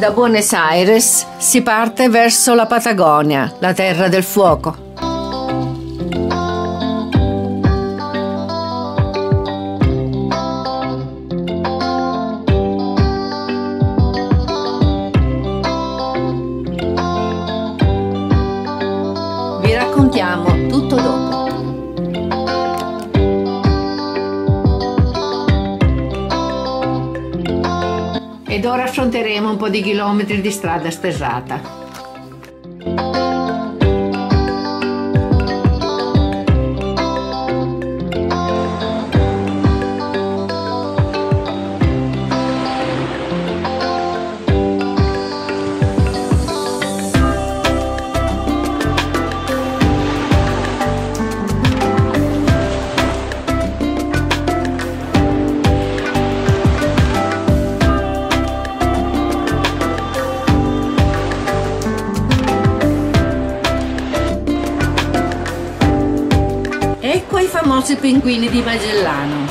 Da Buenos Aires si parte verso la Patagonia, la terra del fuoco. Vi raccontiamo tutto dopo. Ed ora affronteremo un po' di chilometri di strada sterrata. Ecco i famosi pinguini di Magellano.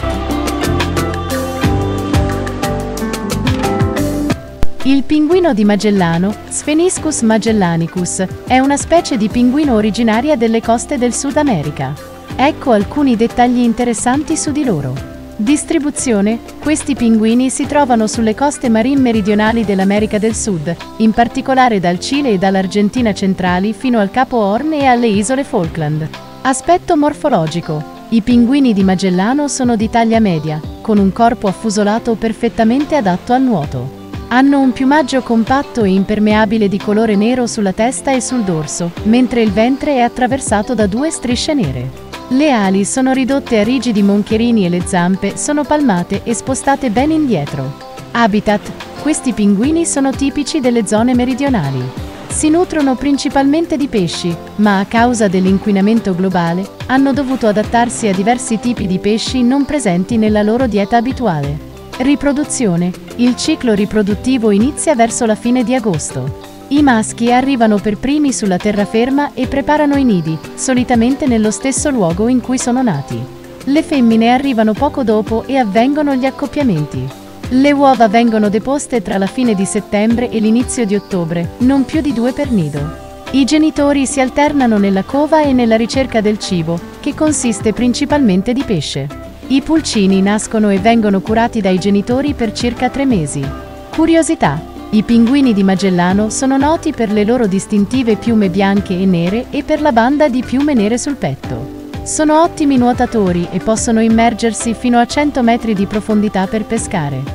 Il pinguino di Magellano, Spheniscus magellanicus, è una specie di pinguino originaria delle coste del Sud America. Ecco alcuni dettagli interessanti su di loro. Distribuzione: questi pinguini si trovano sulle coste marine meridionali dell'America del Sud, in particolare dal Cile e dall'Argentina centrali fino al Capo Horn e alle isole Falkland. Aspetto morfologico: i pinguini di Magellano sono di taglia media, con un corpo affusolato perfettamente adatto al nuoto. Hanno un piumaggio compatto e impermeabile di colore nero sulla testa e sul dorso, mentre il ventre è attraversato da 2 strisce nere. Le ali sono ridotte a rigidi moncherini e le zampe sono palmate e spostate ben indietro. Habitat: questi pinguini sono tipici delle zone meridionali. Si nutrono principalmente di pesci, ma a causa dell'inquinamento globale hanno dovuto adattarsi a diversi tipi di pesci non presenti nella loro dieta abituale. Riproduzione: il ciclo riproduttivo inizia verso la fine di agosto. I maschi arrivano per primi sulla terraferma e preparano i nidi, solitamente nello stesso luogo in cui sono nati. Le femmine arrivano poco dopo e avvengono gli accoppiamenti. Le uova vengono deposte tra la fine di settembre e l'inizio di ottobre, non più di 2 per nido. I genitori si alternano nella cova e nella ricerca del cibo, che consiste principalmente di pesce. I pulcini nascono e vengono curati dai genitori per circa 3 mesi. Curiosità: i pinguini di Magellano sono noti per le loro distintive piume bianche e nere e per la banda di piume nere sul petto. Sono ottimi nuotatori e possono immergersi fino a 100 metri di profondità per pescare.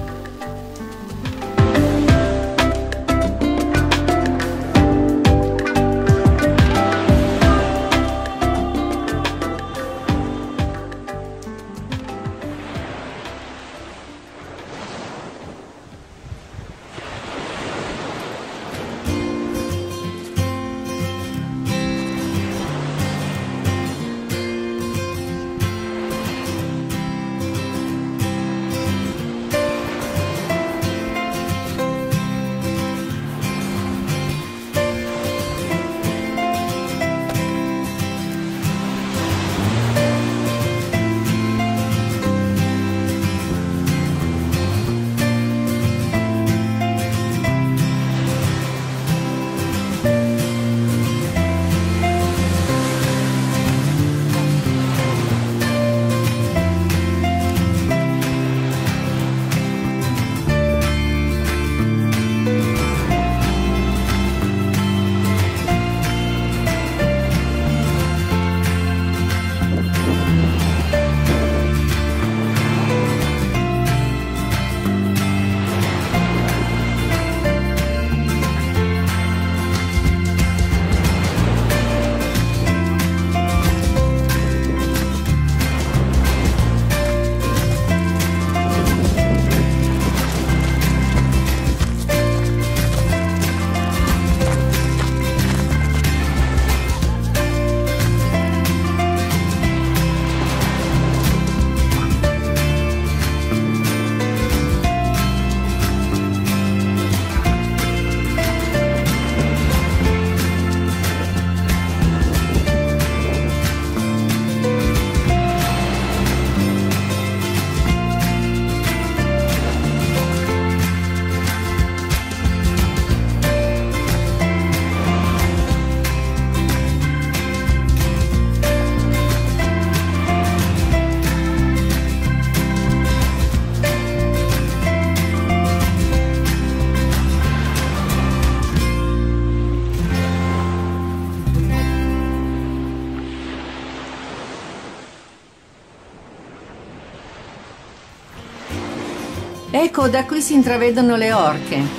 Ecco, da qui si intravedono le orche.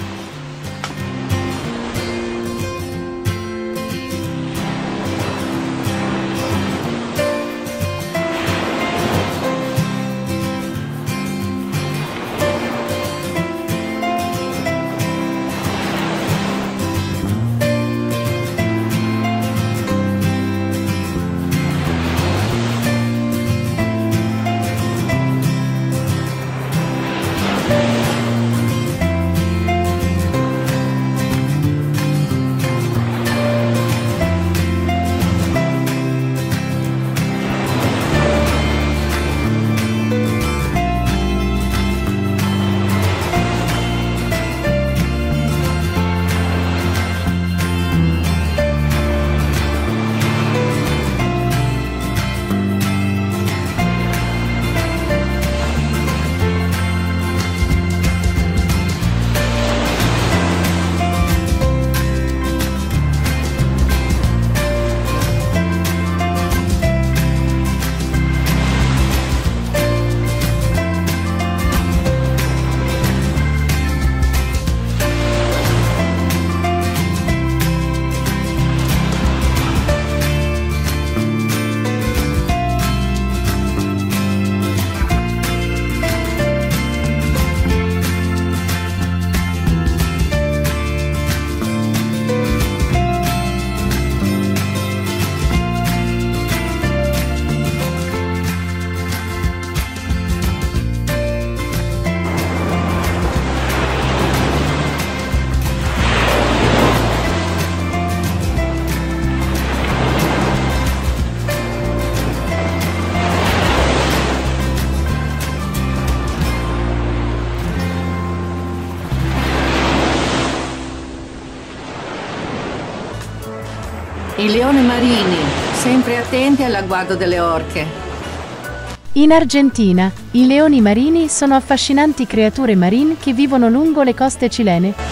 I leoni marini, sempre attenti all'agguato delle orche. In Argentina, i leoni marini sono affascinanti creature marine che vivono lungo le coste cilene.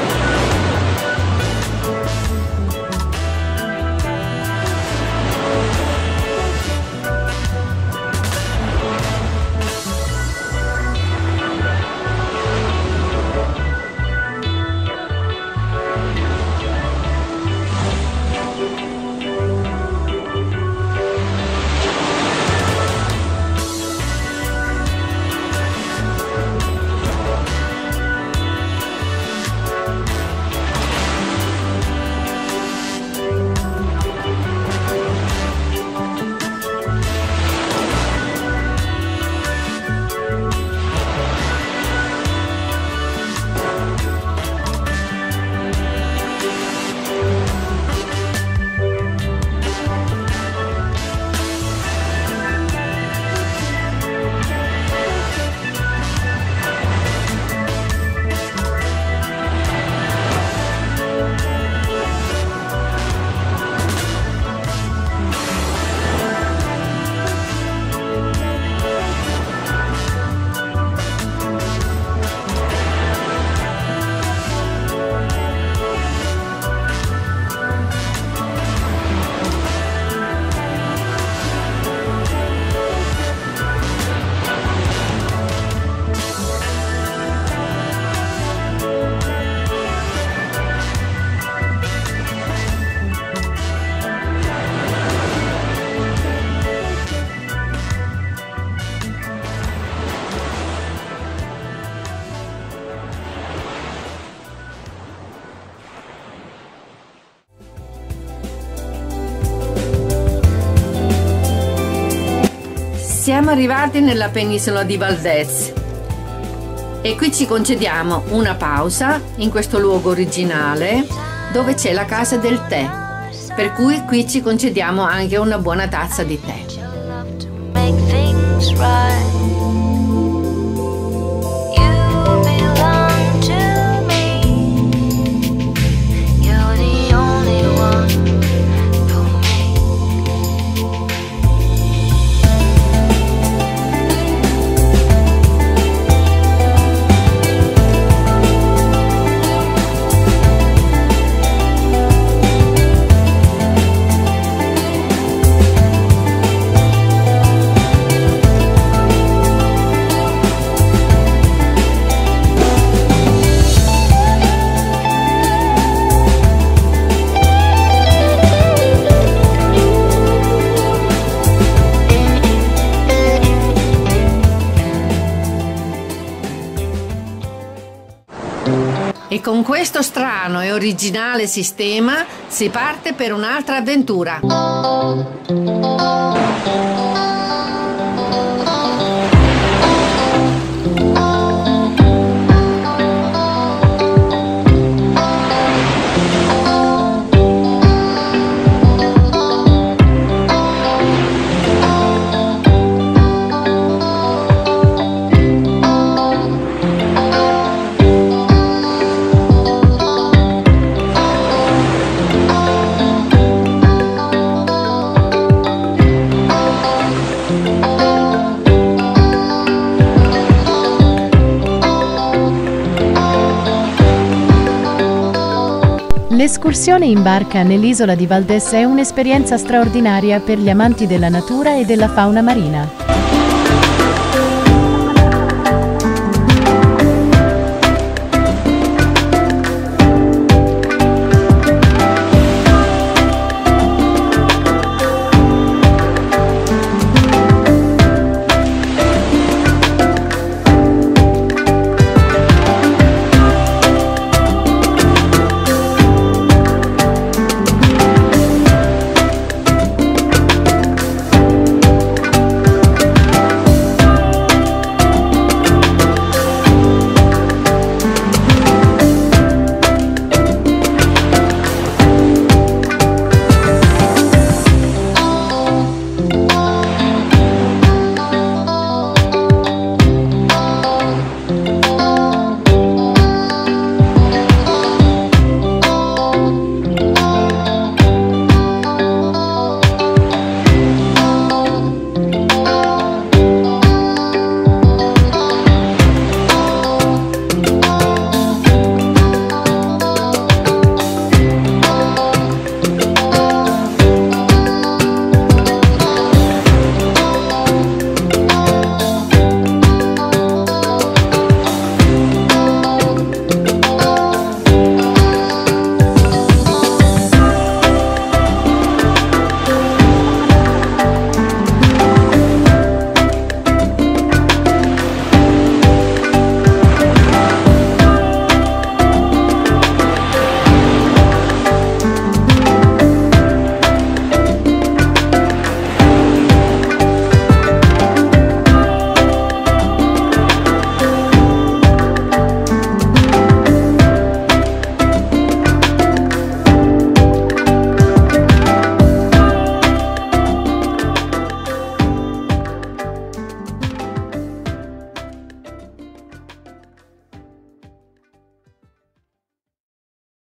Siamo arrivati nella penisola di Valdez e qui ci concediamo una pausa in questo luogo originale dove c'è la casa del tè, per cui qui ci concediamo anche una buona tazza di tè. con questo strano e originale sistema si parte per un'altra avventura. L'escursione in barca nell'isola di Valdés è un'esperienza straordinaria per gli amanti della natura e della fauna marina.